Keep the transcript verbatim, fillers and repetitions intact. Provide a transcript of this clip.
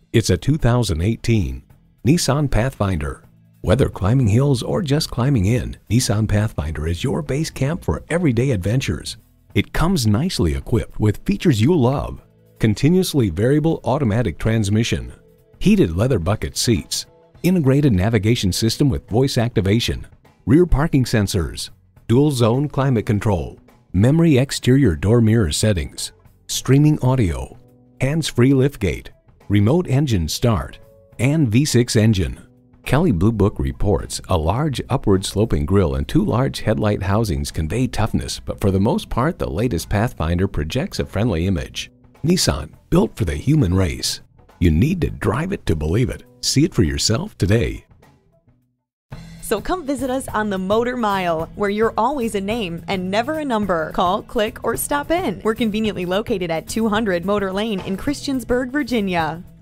It's a two thousand eighteen Nissan Pathfinder. Whether climbing hills or just climbing in, Nissan Pathfinder is your base camp for everyday adventures. It comes nicely equipped with features you love: continuously variable automatic transmission, heated leather bucket seats, integrated navigation system with voice activation, rear parking sensors, dual zone climate control, memory exterior door mirror settings, streaming audio, hands-free liftgate, remote engine start, and V six engine. Kelley Blue Book reports a large upward sloping grille and two large headlight housings convey toughness, but for the most part the latest Pathfinder projects a friendly image. Nissan, built for the human race. You need to drive it to believe it. See it for yourself today. So come visit us on the Motor Mile, where you're always a name and never a number. Call, click, or stop in. We're conveniently located at two hundred Motor Lane in Christiansburg, Virginia.